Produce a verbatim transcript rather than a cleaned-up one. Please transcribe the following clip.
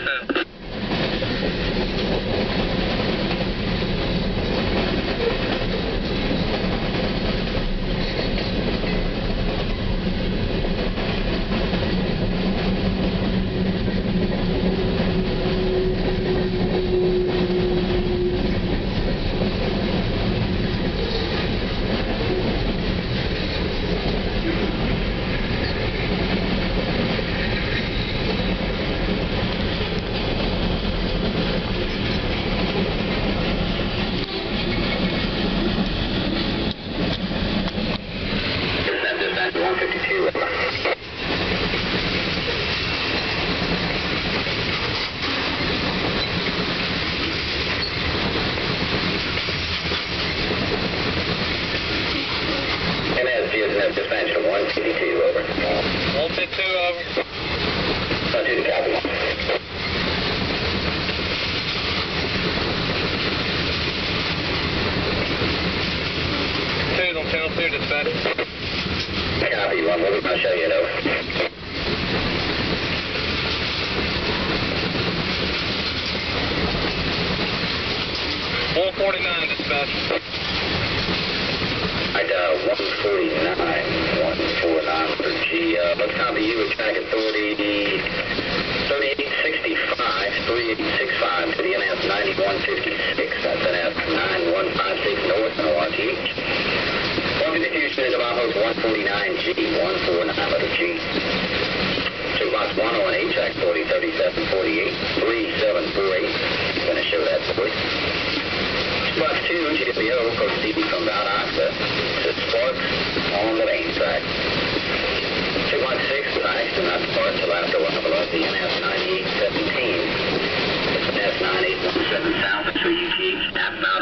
south. one fifty-two, over. M S G is net dispatch from one fifty-two, over. one fifty-two, over. one two to copy. two on channel two, dispatch. Copy, one more, I'll show you it over. one forty-nine, dispatch. I dial one forty-nine, one forty-nine for G. Uh, let's copy you with track authority thirty-eight sixty-five, thirty-eight sixty-five to the N S ninety-one fifty-six. That's N S nine one five six North, no R T H. one fifty-two, Smith, Bajo's one forty-nine G, one forty-nine letter G. Two box one oh eight, track forty, thirty-seven forty-eight, three seven four eight. Going to show that for you. Box two, G W O, proceeding from Mount Oxa to Sparks on the main track. two one six, nice, do not depart till after one below the N S ninety-eight seventeen. It's N S nine eight one seven south, three U T, outbound.